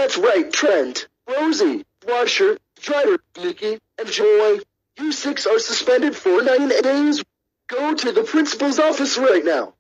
That's right, Trent, Rosie, Washer, Driver, Nikki, and Joy. You 6 are suspended for 9 days. Go to the principal's office right now.